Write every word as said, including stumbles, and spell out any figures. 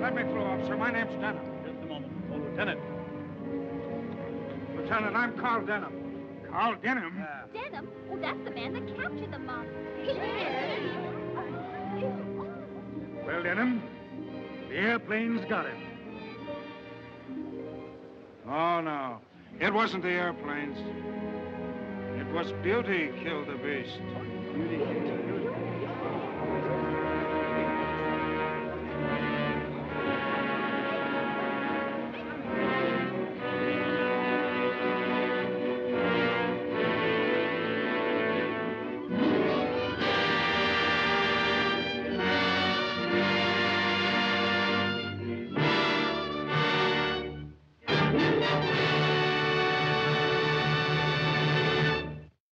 Let me through, officer. My name's Denham. Just a moment. Oh, Lieutenant. Lieutenant, I'm Carl Denham. Carl Denham? Yeah. Denham? Oh, that's the man that captured the mob. Well, Denham, the airplane's got him. Oh, no. It wasn't the airplanes. It was Beauty killed the beast. Beauty.